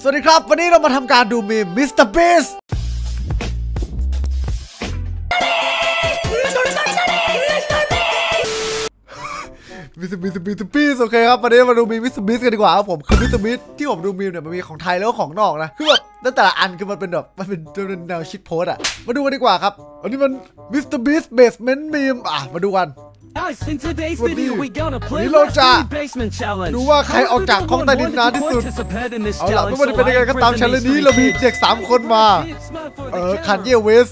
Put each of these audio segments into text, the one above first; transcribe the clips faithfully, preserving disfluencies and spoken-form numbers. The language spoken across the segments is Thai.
วัสดีครับวันนี้เรามาทำการดูมีมมิสเตอร์บีสมิสเตอร์บีสมิสเตอร์บีสโอเคครับวันนี้มาดูมีมิสเตอร์บีสกันดีกว่าครับผมคือมิสเตอร์บีสที่ผมดูมีมเนี่ยมันมีของไทยแล้วก็ของนอกนะคือแบบแต่ละอันคือมันเป็นแบบมันเป็นแนวชิดโพสอะมาดูกันดีกว่าครับวันนี้มันมิสเตอร์บีสเบสเมนต์มีมอ่ะมาดูกันวันนี้เราจะดูว่าใครออกจากห้องใต้ดินนานที่สุดเอาล่ะไม่ว่าจะเป็นยังไงก็ตามชั้นเลยนี้เรามีเด็กสามคนมาเออคันเยเวส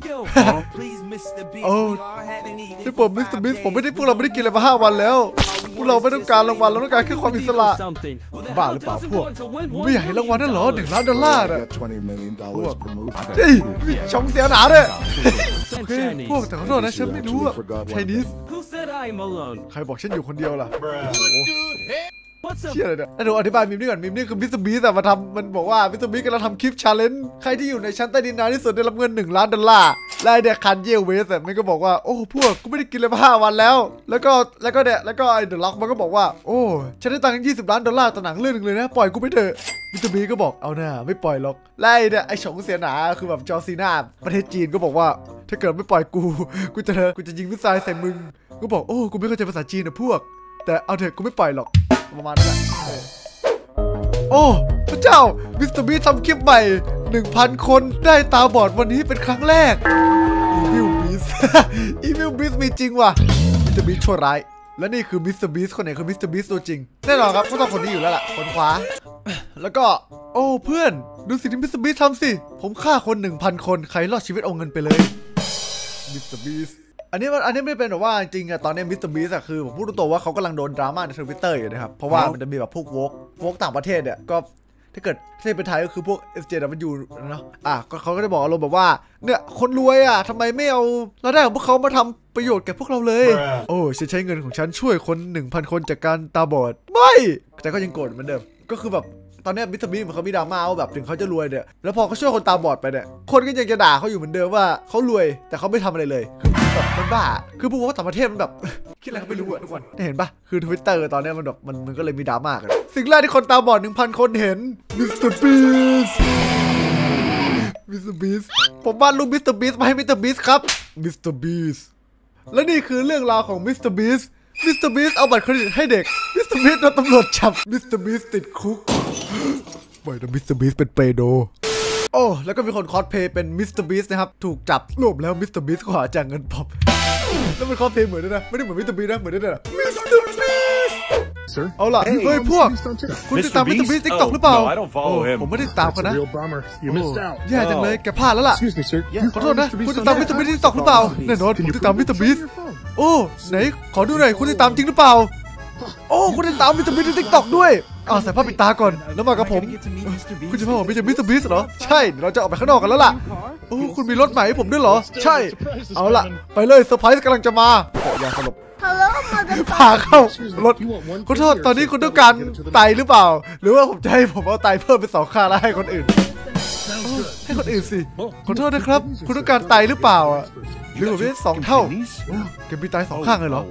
โอ้ที่ผมมิสเตอร์บีสผมไม่ได้พวกเราไม่ได้กินอะไรมาห้าวันแล้วพวกเราไม่ต้องการรางวัลเราต้องการแค่ความอิสระบ้าหรือเปล่าพวกไม่อยากให้รางวัลนั่นหรอหนึ่งล้านดอลลาร์อะพวกเฮ้ยช่องเสียหนาเลยโอเคพวกแต่ขอโทษนะฉันไม่รู้อะไชนีสใครบอกฉันอยู่คนเดียวล่ะเชี่ยอะไรเนี่ยแล้วดูอธิบายมิมนี่ก่อนมิมนี่คือมิสเตอร์บีสมาทำมันบอกว่ามิสเตอร์บีสกำลังทำคลิปชาเลนจ์ใครที่อยู่ในชั้นใต้ดินนานที่สุดได้รับเงินหนึ่งล้านดอลลาร์และเด็กคันเยเวสมันก็บอกว่าโอ้พวกกูไม่ได้กินเลยมาห้าวันแล้วแล้วก็แล้วก็เนี่ยแล้วก็ไอ้เดอะล็อกมันก็บอกว่าโอ้ฉันได้ตังค์ยี่สิบล้านดอลลาร์ต่อหนังเรื่องนึงเลยนะปล่อยกูไปเถอะมิสเตอร์บีสก็บอกเอาหน้าไม่ปล่อยหรอกไล่เนี่ยไอ้ฉงเสียหนาคือแบบจอร์ซีนาประเทศจีนก็บอกว่าถ้าเกิดไม่ปล่อยกูกูจะกูจะยิงมิสไซล์ใส่มึงกูบอกโอ้กูไม่เข้าใจภาษาจีนนะพวกแต่เอาเถอะกูไม่ปล่อยหรอกประมาณนั้นแหละโอ้พระเจ้ามิสเตอร์บีสทำคลิปใหม่ หนึ่งพัน คนได้ตาบอดวันนี้เป็นครั้งแรกอีวิลบีสอีวิลบีสมีจริงว่ะมิสเตอร์บีสชั่วร้ายและนี่คือมิสเตอร์บีสคนไหนคือมิสเตอร์บีสตัวจริงแน่นอนครับก็ต้องคนนี้อยู่แล้วล่ะคนขวาแล้วก็โอ้เพื่อนดูสิ่งที่มิสเตอร์บีสทำสิผมฆ่าคน หนึ่งพัน คนใครรอดชีวิตเอาเงินไปเลยมิสเตอร์บีสอันนี้มันอันนี้ไม่เป็นแบบว่าจริงอะตอนนี้มิสเตอร์บีสอะคือผมพูดตรงๆว่าเขากำลังโดนดราม่าในทวิตเตอร์อยู่นะครับเพราะว่ามันจะมีแบบพวกวอล์กวอล์กต่างประเทศเนี่ยก็ถ้าเกิดที่เป็นไทยก็คือพวก เอส เจ ดับเบิลยู เนาะอ่ะก็เขาก็จะบอกอารมณ์แบบว่าเนี่ยคนรวยอะทำไมไม่เอารายได้ของพวกเขามาทำประโยชน์แก่พวกเราเลยโอ้ฉันใช้เงินของฉันช่วยคน หนึ่งพัน คนจากการตาบอดไม่แต่ก็ยังโกรธเหมือนเดิมก็คือแบบตอนนี้มิสเตอร์บีสเขามีดราม่าว่าแบบถึงเขาจะรวยเนี่ยแล้วพอเขาช่วยคนตาบอดไปเนี่ยคนก็ยังจะด่าเขาอยู่เหมือนเดิมว่าเขารวยแต่เขาไม่ทำอะไรเลยคือแบบมันบ้าคือพวกต่างประเทศมันแบบคิดอะไรเขาไม่รู้อะทุกคนเห็นปะคือทวิตเตอร์ตอนนี้มันแบบมันมันก็เลยมีดราม่ากันสิ่งแรกที่คนตาบอด หนึ่งพัน คนเห็นมิสเตอร์บีสมิสเตอร์บีสผมวาดรูปมิสเตอร์บีสมาให้มิสเตอร์บีสครับมิสเตอร์บีสและนี่คือเรื่องราวของมิสเตอร์บีสมิสเตอร์บีสเอาบัตรเครดิตให้เด็กมิสเตอร์บีสโดนตำรวจจับมิสเตอร์บีสติดคุกบ่อยนะมิสเตอร์บีสเป็นเปโดโอ้แล้วก็มีคนคอสเพย์เป็นมิสเตอร์บีสนะครับถูกจับรวมแล้วมิสเตอร์บีสขอจ่ายเงินปรับแล้วมันคอสเพย์เหมือนด้วยนะไม่ได้เหมือนมิสเตอร์บีสนะเหมือนด้วยนะมิสเตอร์บีสเอาล่ะเฮ้ยพวกคุณติดตามมิสเตอร์บีสติ๊กต็อกหรือเปล่าผมไม่ได้ติดตามกันนะแย่จังเลยแกพลาดแล้วล่ะขอโทษนะคุณติดตามมิสเตอร์บีสติ๊กต็อกหรือเปล่าแน่นอนผมติดตามมิสเตอร์บีสโอ้ไหนขอดูหน่อยคุณติดตามจริงหรือเปล่าโอ้คุณติดตามมิสเตอร์บีสติ๊กต็อกด้วยอ้าวใส่ผ้าปิดตาก่อนแล้วมากับผมคุณจะพาผมไปเจอมิสเตอร์บีสเหรอใช่เราจะออกไปข้างนอกกันแล้วล่ะโอ้คุณมีรถใหม่ให้ผมด้วยเหรอใช่เอาล่ะไปเลยเซอร์ไพรส์กำลังจะมาอย่าสลบพาเข้ารถขอโทษตอนนี้คุณต้องการไตหรือเปล่าหรือว่าผมจะให้ผมเอาไตเพิ่มเป็นสองค่าแล้วให้คนอื่นให้คนอื่นสิขอโทษนะครับคุณต้องการไตหรือเปล่าอ่ะหรือผมได้สองเท่าแกมีไตสองข้างเลยเหรอ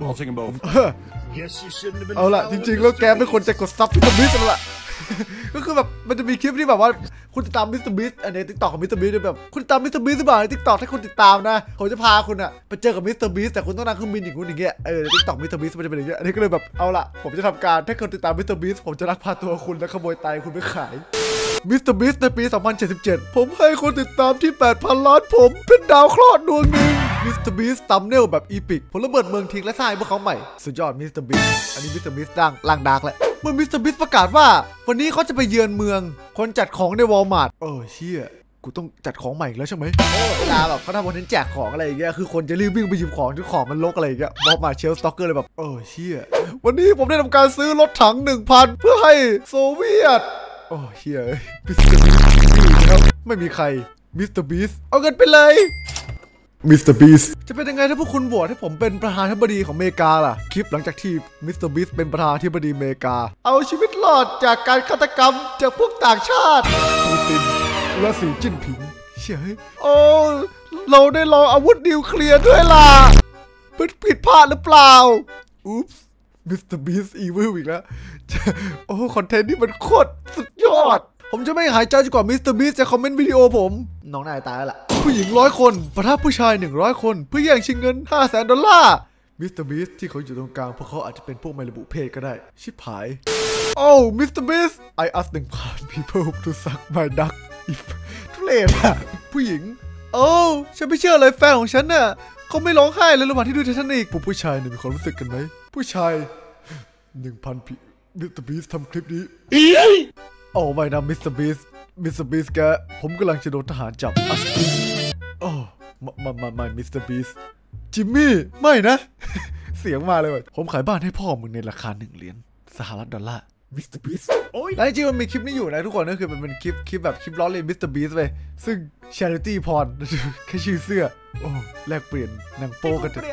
เอาล่ะจริงๆแล้วแกไม่ควรจะกดซับมิสเตอร์บีสแล้วล่ะก็คือแบบมันจะมีคลิปที่แบบว่าคุณติดตามมิสเตอร์บีสอันนี้ติ๊กต็อกของมิสเตอร์บีสแบบคุณติดตามมิสเตอร์บีสหรือเปล่าในติ๊กต็อกถ้าคุณติดตามนะผมจะพาคุณอะไปเจอกับมิสเตอร์บีสแต่คุณต้องนั่งเครื่องบินอย่างงู้นอย่างเงี้ยเออติ๊กต็อกมิสเตอร์บีสมันจะเป็นอย่างเงี้ยอันนี้ก็เลยแบบเอาล่ะผมจะทำการถ้าคุณติดตามมิสเตอร์บีสผมจะลักพาตัวคุณและขโมยไตคุณไปขายมิสเตอร์บีสในปีสองพันเจ็ดสิบเจ็ดผมให้คนติดตามที่ แปดพัน ล้านผมเป็นดาวเคราะห์ดวงหนึ่งมิสเตอร์บีสตัมเนลแบบอีพิกผลระเบิดเมืองทิ้งและสร้างพวกเขาใหม่สุดยอดมิสเตอร์บีสอันนี้มิสเตอร์บีสดังล่างดาร์กแหละเมื่อมิสเตอร์บีสประกาศว่าวันนี้เขาจะไปเยือนเมืองคนจัดของในวอลมาร์ทเออเชี่ยกูต้องจัดของใหม่แล้วใช่ไหมโอ้เวลาแบบเขาทำวันนี้แจกของอะไรอย่างเงี้ยคือคนจะรีบวิ่งไปหยิบของที่ของมันรกอะไรอย่างเงี้ยวอลมาร์ทเชลสต็อกเกอร์เลยแบบเออเชี่ยวันนี้ผมได้ทำการซื้อรถถัง หนึ่งพัน เพื่อให้โซเวียตโอ้เชี่ยมิสเตอร์บีสครับไม่มีใครมิสเตอร์บีสเอาเงินไปเลยมิสเตอร์บีสจะเป็นยังไงถ้าพวกคุณโหวตให้ผมเป็นประธานาธิบดีของอเมริกาล่ะคลิปหลังจากที่มิสเตอร์บีสเป็นประธานาธิบดีอเมริกาเอาชีวิตรอดจากการฆาตกรรมจากพวกต่างชาติปูตินและสีจิ้นผิงเชี่ยโอ้เราได้ลองอาวุธนิวเคลียร์ด้วยล่ะเป็นผิดพลาดหรือเปล่าอุ๊ปส์มิสเตอร์บีสอีวิลอีกแล้วโอ้คอนเทนต์นี่มันโคตรสุดยอดผมจะไม่หายใจจนกว่ามิสเตอร์บีสจะคอมเมนต์วิดีโอผมน้องนายตายแล้วล่ะผู้หญิงร้อยคนปะทะผู้ชายหนึ่งร้อยคนเพื่อแย่งชิงเงินห้าแสนดอลลาร์มิสเตอร์บีสที่เขาอยู่ตรงกลางพวกเขาอาจจะเป็นพวกไม่ระบุเพศก็ได้ชิบหายโอ้มิสเตอร์บีส I ask หนึ่งพัน people to suck my duck ทุเรศอะผู้หญิงโอ้ฉันไม่เชื่อเลยแฟนของฉันน่ะเขาไม่ร้องไห้เลยระหว่างที่ดูไททานิคผู้ชายเนี่ยมีความรู้สึกกันไหมผู้ชายหนึ่งพันพีมิสเตอร์บีสทำคลิปนี้โอ้ไม่นะมิสเตอร์บีสมิสเตอร์บีสแกผมกำลังจะโดนทหารจับอัสติสโอ้มามามามิสเตอร์บีสจิมมี่ไม่นะ เสียงมาเลยว่ะผมขายบ้านให้พ่อมึงในราคาหนึ่งเหรียญสหรัฐดอลลาร์มิสเตอร์บีสและจริงๆมันมีคลิปนี้อยู่นะทุกคนก็คือมันเป็นคลิปคลิปแบบคลิปล้อเลียนมิสเตอร์บีสไปซึ่ง charity porn แค่ชื่อเสื้อโอ้แลกเปลี่ยนหนังโป๊กันเถอะ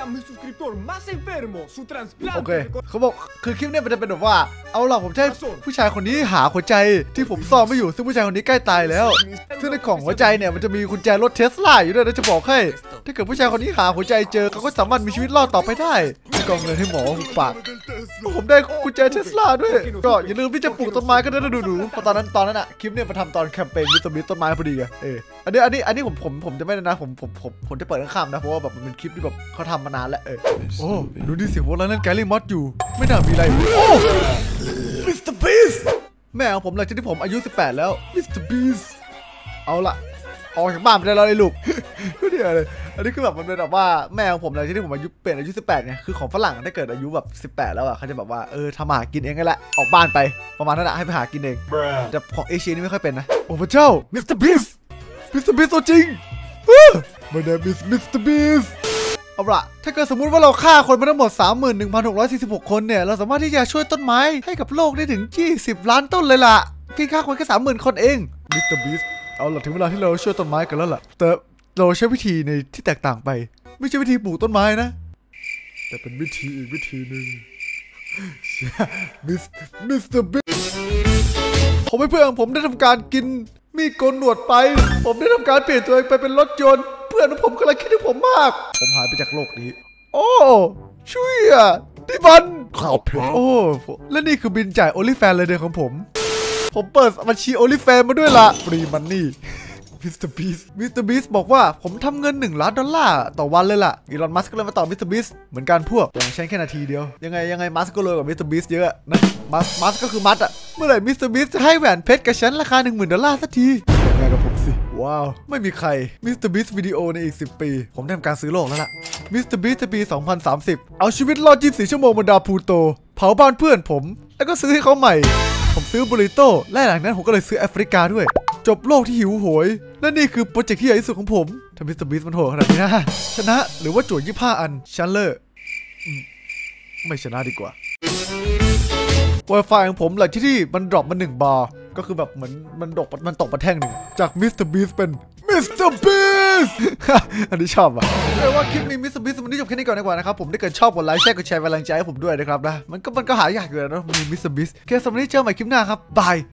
โอเคเขาบอกคือคลิปนี้มันจะเป็นแบบว่าเอาล่ะผมจะให้ผู้ชายคนนี้หาหัวใจที่ผมซ่อนไม่อยู่ซึ่งผู้ชายคนนี้ใกล้ตายแล้วซึ่งในกล่องหัวใจเนี่ยมันจะมีกุญแจรถเทสลาอยู่ด้วยนะจะบอกให้ถ้าเกิดผู้ชายคนนี้หาหัวใจเจอเขาก็สามารถมีชีวิตรอดต่อไปได้มีกล่องเงินให้หมอหุบปากผมได้กุญแจเทสลาด้วยก็อย่าลืมที่จะปลูกต้นไม้กันนะดูๆเพราะตอนนั้นตอนนั้นอะคลิปเนี่ยมาทำตอนแคมเปญมิสเตอร์บีสต้นไม้พอดีไงเอออันนี้อันนี้อันนี้ผมผมผมจะไม่นะผมผมผมผมจะเปิดข้างๆนะเพราะว่าแบบมันเป็นคลิปที่แบบเขาทำมานานแล้วเออโอ้ดูดิเสียงหัวเราะนั่นแกลลี่มอสอยู่ไม่น่ามีอะไรโอ้มิสเตอร์บีสแม่ของผมหลังจากที่ผมอายุสิบแปดแล้วมิสเตอร์บีสเอาละออกจากบ้านไปได้แล้วเลยลูกก็เดี๋ยวเลยอันนี้คือแบบมันเป็นแบบว่าแม่ของผมหลังจากที่ผมอายุเปลี่ยนอายุสิบแปดเนี่ยคือของฝรั่งถ้าเกิดอายุแบบสิบแปดแล้วอ่ะเขาจะแบบว่าเออทำหากินเองก็แหละออกบ้านไปประมาณนั้นแหละให้ไปหากินเองแต่ของเอเชียนี่ไม่ค่อยเป็นนะโอ้พระเจ้ามิสเตอร์บีสมิสเตอร์บีสตัวจริงMy name is มิสเตอร์ Beast เอาละถ้าเกิดสมมุติว่าเราฆ่าคนมาทั้งหมด สามหมื่นหนึ่งพันหกร้อยสี่สิบหก คนเนี่ยเราสามารถที่จะช่วยต้นไม้ให้กับโลกได้ถึงยี่สิบล้านต้นเลยล่ะเพียงฆ่าคนแค่ สามหมื่น คนเอง มิสเตอร์ Beast เอาละถึงเวลาที่เราช่วยต้นไม้กันแล้วล่ะแต่เราใช้วิธีในที่แตกต่างไปไม่ใช่วิธีปลูกต้นไม้นะแต่เป็นวิธีอีกวิธีหนึ่งมิสมิสเตอร์ Beast ผมให้เพื่อนผมได้ทำการกินมีโกนหนวดไปผมได้ทำการเปลี่ยนตัวเองไปเป็นรถยนต์เพื่อนของผมกำลังคิดถึงผมมากผมหายไปจากโลกนี้โอ้ช่วยอ่ะนี่มันข่าวเพลโอ้และนี่คือบินจ่ายโอลิแฟนเลยเดือนของผมผมเปิดบัญชีโอลิแฟนมาด้วยละฟรีมันนี่มิสเตอร์บีสมิสเตอร์บีสบอกว่าผมทำเงินหนึ่งล้านดอลลาร์ต่อวันเลยล่ะอีลอนมัสก์ก็เลยมาต่อมิสเตอร์บีสเหมือนกันพวกอย่างเช่นแค่นาทีเดียวยังไงยังไงมัสก์ก็รวยกว่ามิสเตอร์บีสเยอะนะมัสมัสก็คือมัดอะเมื่อไหร่มิสเตอร์บีสจะให้แหวนเพชรกับฉันราคาหนึ่งหมื่นดอลลาร์สักทีงานกับผมสิว้าวไม่มีใครมิสเตอร์บีสวิดีโอในอีกสิบปีผมได้ทำการซื้อโลกแล้วล่ะมิสเตอร์บีสปีสองพันสามสิบเอาชีวิตรอดยี่สิบสี่ชั่วโมงบนดาวพลูโตเผาบ้านเพื่อนผมแล้วก็ซื้อให้เขาใหม่ผมซื้อบูริโต้และหลังนั้นผมก็เลยซื้อแอฟริกาด้วยจบโลกที่หิวโหยและนี่คือโปรเจกต์ที่ใหญ่ที่สุดของผมถ้ามิสเตอร์บีสมันโหดขนาดนี้นะชนะหรือว่าจั่วยี่สิบห้าอันชันเลอร์ไม่ชนะดีกว่า Wi-Fi ของผมหลังที่ที่มันดรอปมาหนึ่งบาร์ก็คือแบบเหมือนมันตกมันตกมาแท่งหนึ่งจากมิสเตอร์บีสเป็นมิสเตอร์บีสอันนี้ชอบอ่ะเรียกว่าคลิปนี้มิสเตอร์บีสวันนี้จบแค่นี้ก่อนดีกว่านะครับผมถ้าเกิดชอบกดไลค์แชร์กดแชร์เป็นกำลังใจให้ผมด้วยนะครับนะมันก็มันก็หายากอยู่แล้วนะมีมิสเตอร์บีสโอเคสำหรับวันนี้เจอกันใหม่คลิปหน้าครับบาย